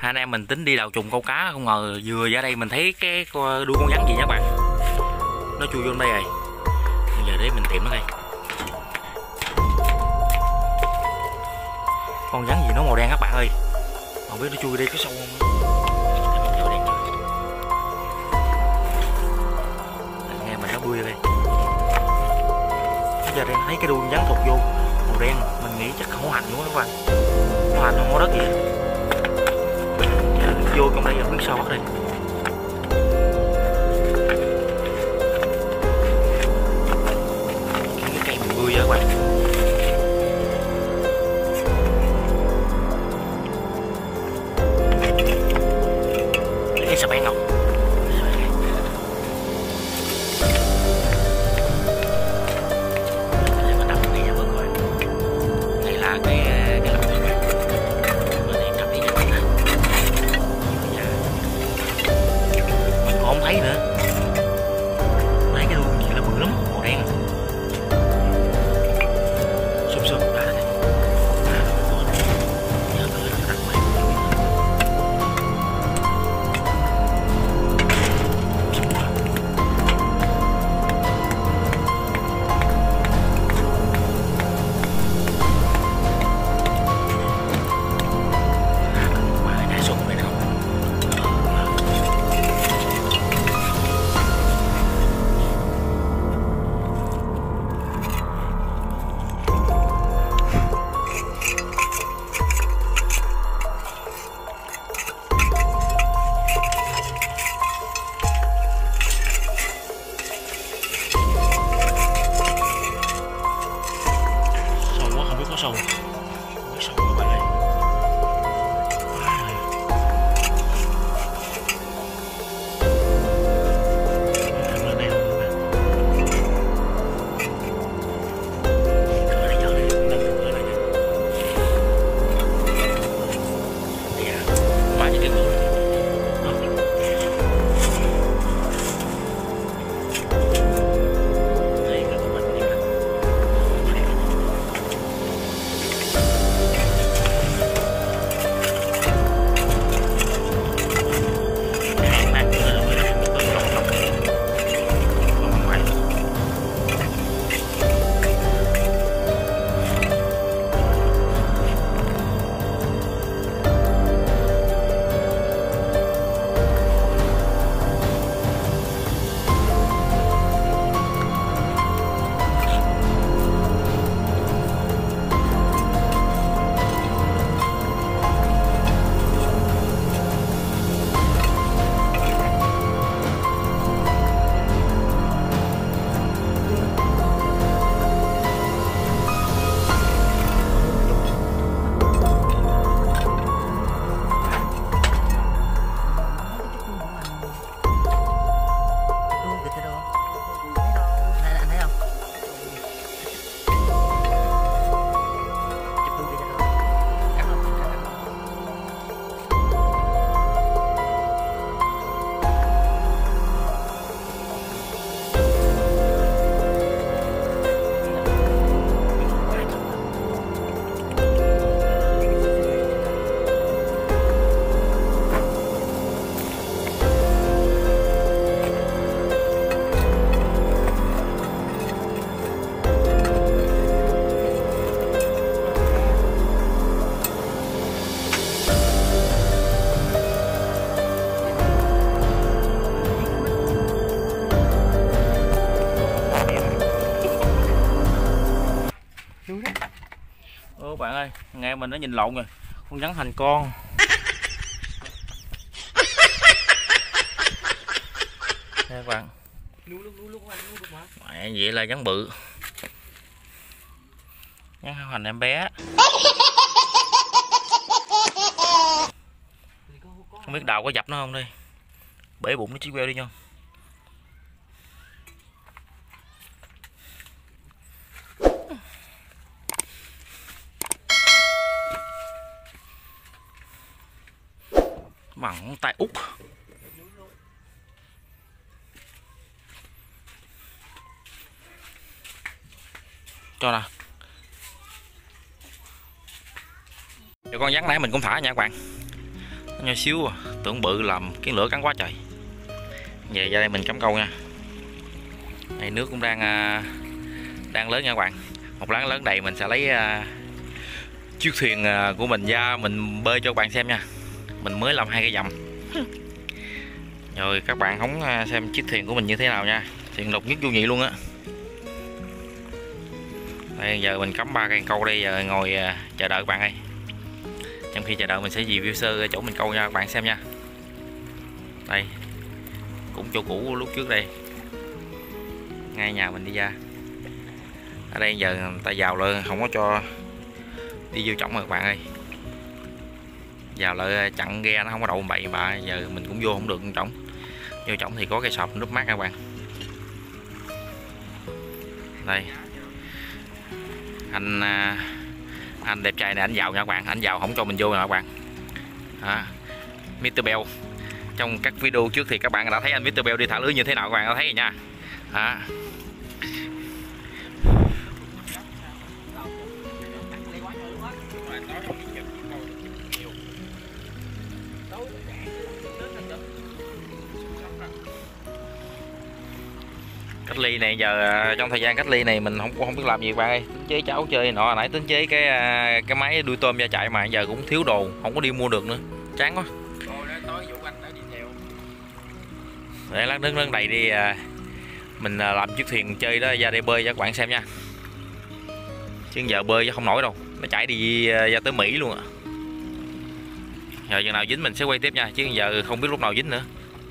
Hai anh em mình tính đi đào trùng câu cá, không ngờ vừa ra đây mình thấy cái đuôi con rắn gì nha các bạn. Nó chui vô đây rồi. Bây giờ để mình tìm nó đây. Con rắn gì nó màu đen các bạn ơi. Không biết nó chui đi có sâu không. Nghe mình nó bươi đây. Bây giờ đây thấy cái đuôi con rắn thụt vô màu đen, mình nghĩ chắc không có hành nữa các bạn. Nó hành không có đất gì. Vô trong đây không biết sao bắt đây. Cái cây mình bươi vậy các bạn. Cái sạp ăn không? Không thấy nữa. Mấy cái đuôi gì là bự lắm, màu đen. Xôm xôm ra đây. Sâu, mấy sâu các bạn ơi. Lên đây không các bạn. Cửa này giờ đây, nằm cửa này. Bây giờ ngoài cái cửa. Ô bạn ơi, nghe mình nó nhìn lộn rồi. Con rắn thành con. Nè các bạn. Mẹ vậy là rắn bự. Rắn hành em bé. Không biết đào có dập nó không đây. Bể bụng nó chí queo đi nha. Bằng tay út. Cho nè. Con rắn nãy mình cũng thả nha các bạn. nhỏ xíu à, tưởng bự làm kiến lửa cắn quá trời. Về ra đây mình cắm câu nha. Này nước cũng đang lớn nha các bạn. Một láng lớn đầy mình sẽ lấy chiếc thuyền của mình ra mình bơi cho các bạn xem nha. Mình mới làm 2 cái dầm. Rồi các bạn hóng xem chiếc thuyền của mình như thế nào nha. Thuyền độc nhất vô nhị luôn á. Đây giờ mình cắm 3 cây câu đây, giờ ngồi chờ đợi các bạn ơi. Trong khi chờ đợi mình sẽ review sơ chỗ mình câu nha các bạn xem nha. Đây cũng chỗ cũ lúc trước đây, ngay nhà mình đi ra. Ở đây giờ người ta vào lại không có cho đi vô trỏng rồi các bạn ơi. Vào lại chặn ghe nó không có đậu bậy bạ, giờ mình cũng vô không được trỏng. Vô trỏng thì có cái sọp núp mát các bạn. Đây anh đẹp trai này anh vào nha các bạn, anh vào không cho mình vô nè các bạn. Mr. Bell. Trong các video trước thì các bạn đã thấy anh Mr. Bell đi thả lưới như thế nào, các bạn đã thấy rồi nha. Cách ly này giờ trong thời gian cách ly này mình không biết làm gì các bạn ơi. Tính chế cháu chơi nọ, nãy tính chế cái máy đuôi tôm ra chạy mà giờ cũng thiếu đồ, không có đi mua được nữa, chán quá. Để lát nước lớn đầy đi mình làm chiếc thuyền chơi đó ra đây bơi cho các bạn xem nha. Chứ giờ bơi chứ không nổi đâu, nó chảy đi ra tới Mỹ luôn à. Giờ chừng nào dính mình sẽ quay tiếp nha, chứ giờ không biết lúc nào dính nữa.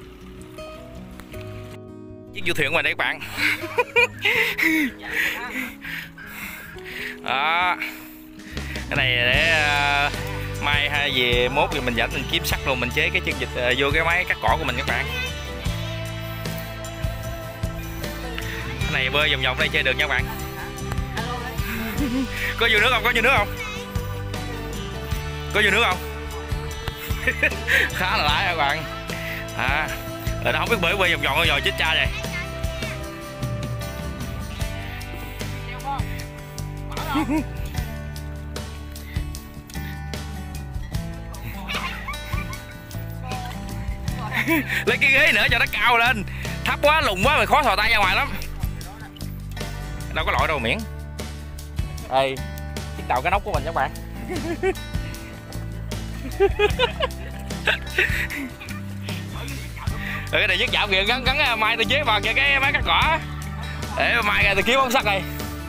Chiếc du thuyền của mình đây các bạn. Đó. Cái này để mai hay về mốt thì mình dẫn mình kiếm sắt luôn, mình chế cái chân vịt vô cái máy cắt cỏ của mình các bạn. Cái này bơi vòng vòng đây chơi được nha các bạn. Có vô nước không? Có vô nước không? Có vô nước không? Khá là lãi các bạn. Rồi nó không biết bơi vòng vòng rồi chết cha rồi. Lấy cái ghế nữa cho nó cao lên, thấp quá lùng quá rồi khó thò tay ra ngoài lắm. Đâu có lội đâu miễn. Ê, chiếc tàu cá nóc của mình các bạn. Cái này chiếc chảo kìa, gắn mai tôi chế vào kìa cái máy cắt cỏ. Để mai ra tôi kiếm ống sắt này.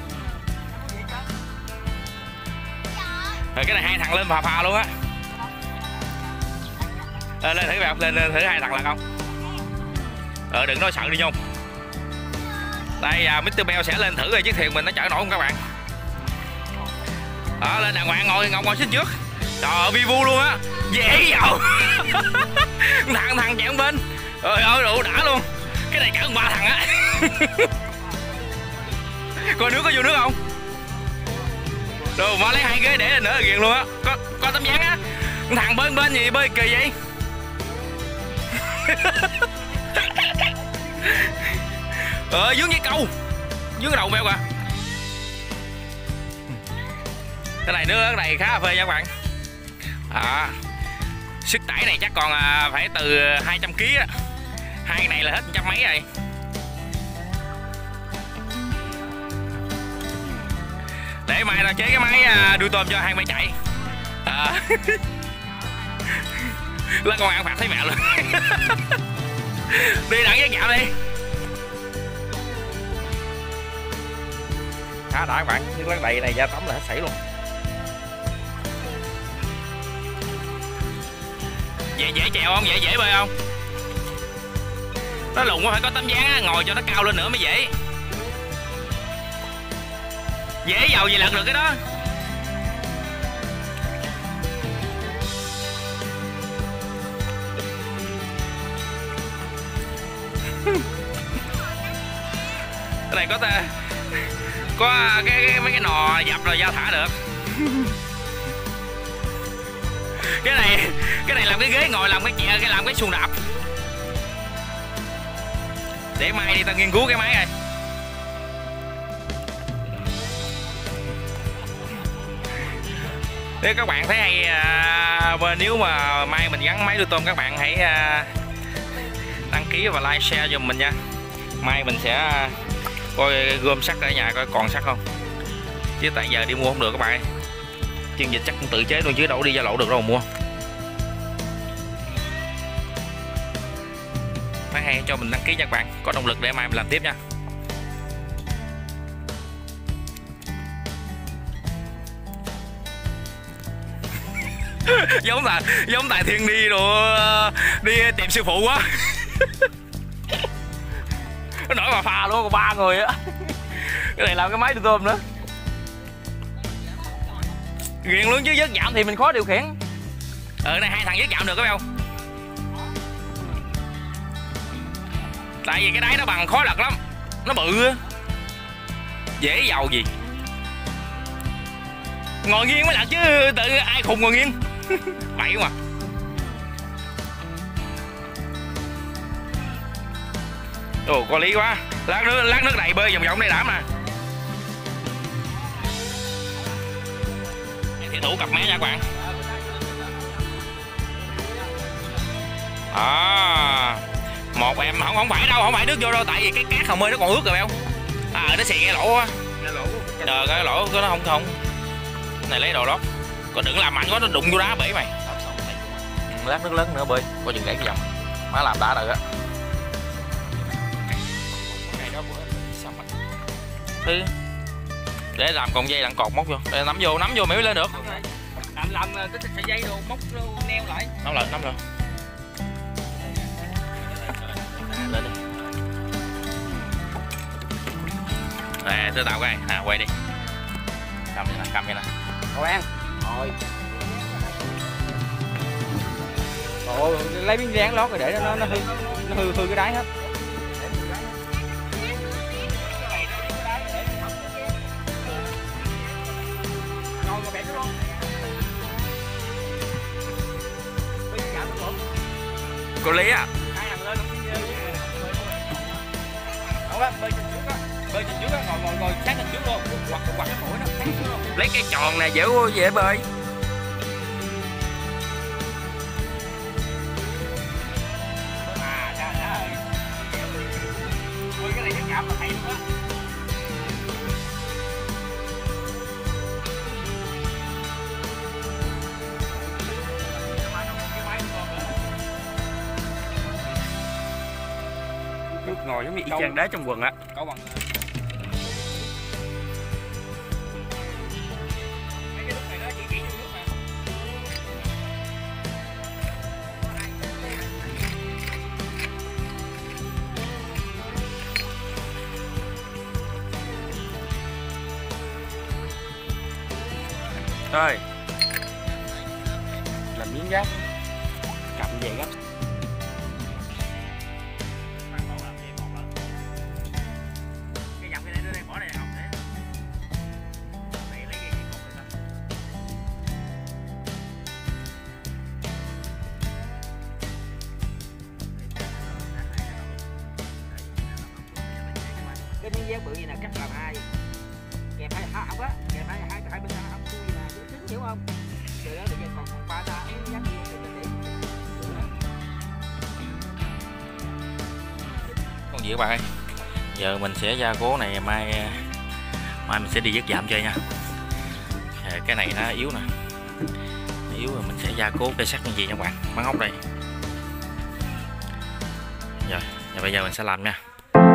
Rồi cái này 2 thằng lên phà luôn á. Lên thử bạn, lên thử 2 thằng là không. Đừng nói sợ đi nhung. Đây Mr. Bell sẽ lên thử rồi chiếc thuyền mình nó chở nổi không các bạn. Lên đàng hoàng, ngồi xích trước. Trời ơi vi vu luôn á, dễ dầu. thằng chạy bên. Trời ơi đủ đã luôn. Cái này cả 3 thằng á. Coi nước có vô nước không? Rồi mà lấy 2 ghế để lên nữa ghiền luôn á. Có tấm dáng á. Thằng bên gì bơi kỳ vậy? Dướng với câu, dướng cái đầu beo kìa. Cái này nước này khá là phê nha các bạn. Sức tải này chắc còn phải từ 200 kg á. 2 cái này là hết 100 mấy rồi. Để mai tao chế cái máy đuôi tôm cho 2 máy chạy. Lên công an phạt thấy mẹ luôn. Đi đặng với dạo đi. Khá đã các bạn, nước lớn đầy này ra tắm là hết sảy luôn. Dễ chèo không? Dễ bơi không? Nó lùn quá phải có tấm dáng á, ngồi cho nó cao lên nữa mới dễ. Dễ giàu gì lật được cái đó. Cái này có mấy cái nò dập rồi giao thả được. cái này làm cái ghế ngồi, làm cái chè, làm cái xuồng đạp. Để mai đi tao nghiên cứu cái máy này. Nếu các bạn thấy hay nếu mà mai mình gắn máy nuôi tôm, các bạn hãy đăng ký và like share giùm mình nha. Mai mình sẽ coi gom sắt ở nhà coi còn sắt không, chứ tại giờ đi mua không được các bạn. Chương trình chắc cũng tự chế luôn chứ đâu đi giao lộ được đâu mà mua. Phải hay cho mình đăng ký nha các bạn, có động lực để mai mình làm tiếp nha. giống Tài Thiên đi rồi đi tìm sư phụ quá. Nó nổi mà pha luôn, còn 3 người á. Cái này làm cái máy nuôi tôm nữa. Ghiền luôn chứ vớt dạm thì mình khó điều khiển. Này 2 thằng vớt dạm được có không? Tại vì cái đáy nó bằng khó lật lắm, nó bự á, dễ giàu gì. Ngồi nghiêng mới lật chứ tự ai khùng ngồi nghiêng. Bậy mà. Ồ, có lý quá. Lát nước đầy bơi vòng vòng đây đảm nè. Thì thủ cặp mé nha các bạn. Một em không phải đâu, không phải nước vô đâu, tại vì cái cát hồng ơi nó còn ướt rồi không. Nó xì cái lỗ á. Cái lỗ của nó không. Này lấy đồ lót. Còn đừng làm mạnh quá nó đụng vô đá bể mày. Lát nước lớn nữa bơi, coi chừng gãy cái dòng. Má làm đã rồi á. Thứ để làm cọng dây đặng cột móc vô, để nắm vô mới lên được. Làm cái sợi dây đồ móc neo lại. Nắm rồi. Lên đi. Nè, tôi tạo cái này, quay đi. Cầm vậy nè. Khoan. Rồi. Ồ, lấy miếng dán lót rồi để nó hư cái đáy hết. Cô Lý á. Bơi trên trước á, ngồi sát lên trước luôn, quặt cái mũi nó. Lấy cái tròn này dễ bơi. Cái này chắc chạm là hay luôn á. Nước ngồi giống như y chang đá trong quần á. Có bằng mấy cái lúc này nó chỉ trong nước mà. Thôi Làm miếng giáp cầm về gấp. Cái miếng dán bự gì nè cắt làm 2 kèm hai không á, kèm hai bên không chui gì nè, chính hiểu không? Từ đó bây giờ còn 3 ta miếng dán gì từ từ còn gì các bạn ơi, giờ mình sẽ gia cố này, mai mình sẽ đi vớt dạm chơi nha. Cái này nó yếu nè, nó yếu rồi mình sẽ gia cố cây sắt như gì nha các bạn, bắn ốc đây. Rồi bây giờ mình sẽ làm nha.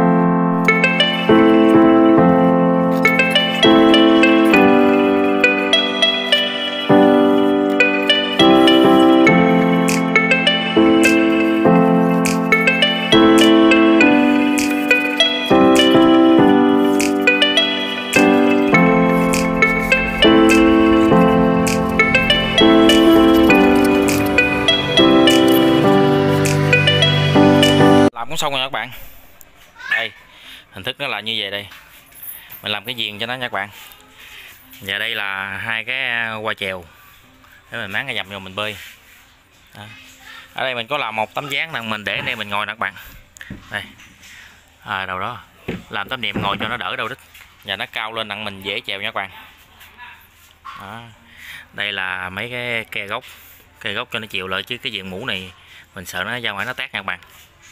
Cũng xong rồi các bạn. Đây hình thức nó là như vậy đây, mình làm cái viền cho nó nha các bạn. Giờ đây là 2 cái qua chèo để mình máng cái dầm vô mình bơi. Đó. Ở đây mình có làm một tấm dáng rằng mình để đây mình ngồi nè các bạn. Đây đầu đó làm tấm niệm ngồi cho nó đỡ đau đít và nó cao lên đặng mình dễ chèo nha các bạn. Đó. Đây là mấy cái ke gốc cây gốc cho nó chịu lại, chứ cái diện mũ này mình sợ nó ra ngoài nó tát nha các bạn.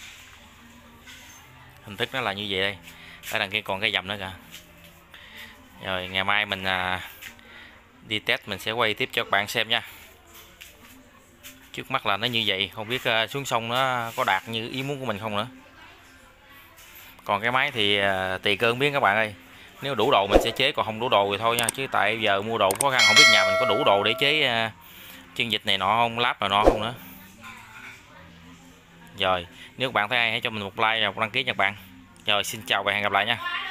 Hình thức nó là như vậy đây. Ở đằng kia còn cái dầm nữa kìa. Rồi ngày mai mình đi test mình sẽ quay tiếp cho các bạn xem nha. Trước mắt là nó như vậy, không biết xuống sông nó có đạt như ý muốn của mình không nữa. Còn cái máy thì tùy cơ biến các bạn ơi. Nếu đủ đồ mình sẽ chế, còn không đủ đồ thì thôi nha. Chứ tại giờ mua đồ khó khăn, không biết nhà mình có đủ đồ để chế chân vịt này nọ không, láp rồi nọ không nữa. Rồi nếu các bạn thấy hay hãy cho mình một like và một đăng ký nha các bạn. Rồi xin chào và hẹn gặp lại nha.